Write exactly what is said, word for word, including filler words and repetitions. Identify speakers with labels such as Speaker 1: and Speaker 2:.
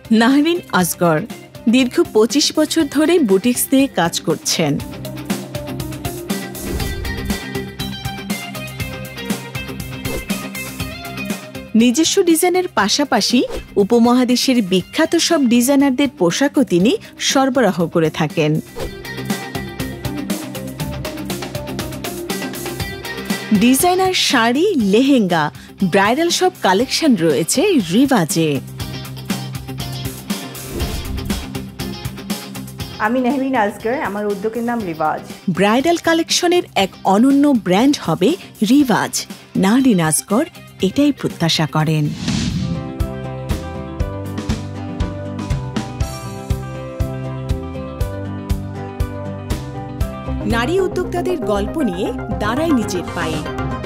Speaker 1: নাহরিন আসগর দীর্ঘ পঁচিশ বছর ধরে বুটিক্স নিয়ে কাজ করছেন। নিজস্ব ডিজাইনের পাশাপাশি উপমহাদেশের বিখ্যাত সব ডিজাইনারদের পোশাকও তিনি সরবরাহ করে থাকেন। ডিজাইনার শাড়ি, লেহেঙ্গা, ব্রাইডাল সব কালেকশন রয়েছে রিভাজে।
Speaker 2: আমি নাহরিন আসগর, আমার উদ্যোগের নাম রিভাজ।
Speaker 1: ব্রাইডাল কালেকশনের এক অনন্য ব্র্যান্ড হবে রিভাজ। নাহরিন আসগর এটাই প্রত্যাশা করেন। নারী উদ্যোক্তাদের গল্প নিয়ে দাঁড়ায় নিজের পায়ে।